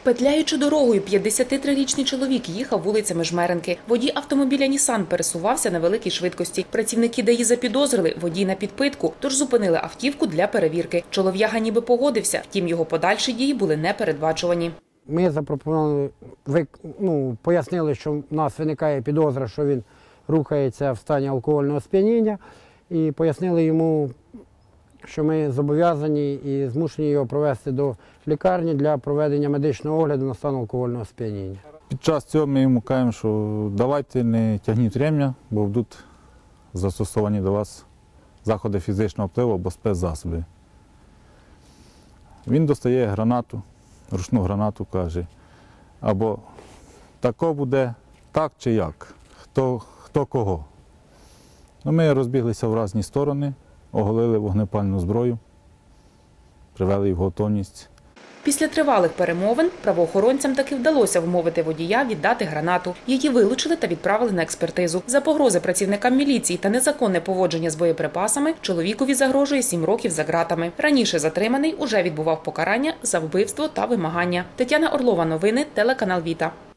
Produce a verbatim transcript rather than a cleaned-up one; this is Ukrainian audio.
Петляючи дорогою, п'ятдесятитрирічний чоловік їхав вулицями Жмеренки. Водій автомобіля «Нісан» пересувався на великій швидкості. Працівники ДАІ запідозрили – водій на підпитку, тож зупинили автівку для перевірки. Чолов'яга ніби погодився, втім його подальші дії були непередбачувані. Ми запропонували, ну, пояснили, що в нас виникає підозра, що він рухається в стані алкогольного сп'яніння, і пояснили йому, що ми зобов'язані і змушені його провести до лікарні для проведення медичного огляду на стан алкогольного сп'яніння. Під час цього ми йому кажемо, що давайте не тягніть ремня, бо будуть застосовані до вас заходи фізичного впливу або спецзасоби. Він достає гранату, ручну гранату, каже, або тако буде так чи як, хто, хто кого. Ну, ми розбіглися в різні сторони, оголили вогнепальну зброю, привели їх в готовність. Після тривалих перемовин правоохоронцям таки вдалося вмовити водія віддати гранату. Її вилучили та відправили на експертизу. За погрози працівникам міліції та незаконне поводження з боєприпасами чоловікові загрожує сім років за ґратами. Раніше затриманий уже відбував покарання за вбивство та вимагання. Тетяна Орлова, новини, телеканал Віта.